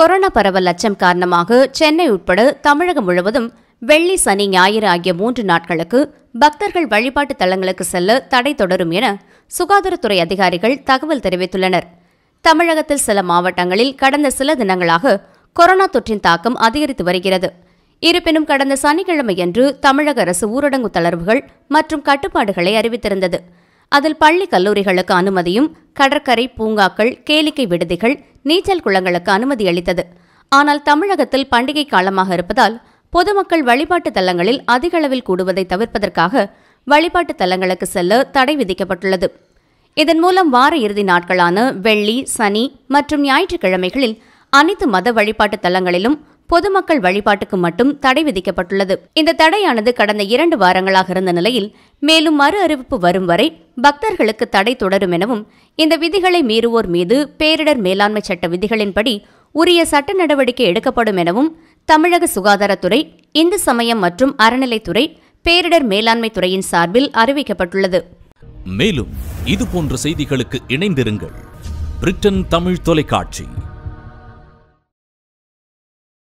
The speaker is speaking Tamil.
கொரோனா பரவல் அச்சம் காரணமாக சென்னை உட்பட தமிழகம் முழுவதும் வெள்ளி, சனி, ஞாயிறு ஆகிய 3 நாட்களுக்கு பக்தர்கள் வழிபாட்டு தலங்களுக்கு செல்ல தடை தொடரும் என சுகாதாரத்துறை அதிகாரிகள் தகவல் தெரிவித்துள்ளனர். தமிழகத்தில் சில மாவட்டங்களில் கடந்த சில தினங்களாக கொரோனா தொற்றின் தாக்கம் அதிகரித்து வருகிறது. இருப்பினும் கடந்த சனிக்கிழமையன்று தமிழக அரசு ஊரடங்கு தளர்வுகள் மற்றும் கட்டுப்பாடுகளை அறிவித்திருந்தது. அதில் பள்ளி, கல்லூரிகளுக்கு அனுமதியும், கடற்கரை, பூங்காக்கள், கேளிக்கை விடுதிகள், நீச்சல் குளங்களுக்கு அனுமதி அளித்தது. ஆனால் தமிழகத்தில் பண்டிகை காலமாக இருப்பதால் பொதுமக்கள் வழிபாட்டு தலங்களில் அதிக அளவில் கூடுவதை தவிர்ப்பதற்காக வழிபாட்டு தலங்களுக்கு செல்ல தடை விதிக்கப்பட்டுள்ளது. இதன் மூலம் வார இறுதி நாட்களான வெள்ளி, சனி மற்றும் ஞாயிற்றுக்கிழமைகளில் அனைத்து மத வழிபாட்டு தலங்களிலும் பொதுமக்கள் வழிபாட்டுக்கு மட்டும் தடை விதிக்கப்பட்டுள்ளது. இந்த தடையானது கடந்த 2 வாரங்களாக இருந்த நிலையில் மேலும் மறு அறிவிப்பு வரும் வரை பக்தர்களுக்கு தடை தொடரும் எனவும், இந்த விதிகளை மீறுவோர் மீது பேரிடர் மேலாண்மை சட்ட விதிகளின்படி உரிய சட்ட நடவடிக்கை எடுக்கப்படும் எனவும் தமிழக சுகாதாரத்துறை, இந்து சமயம் மற்றும் அறநிலைத்துறை, பேரிடர் மேலாண்மை துறையின் சார்பில் அறிவிக்கப்பட்டுள்ளது. மேலும் இதுபோன்ற செய்திகளுக்கு இணைந்திருங்கள். பிரிட்டன் தமிழ் தொலைக்காட்சி.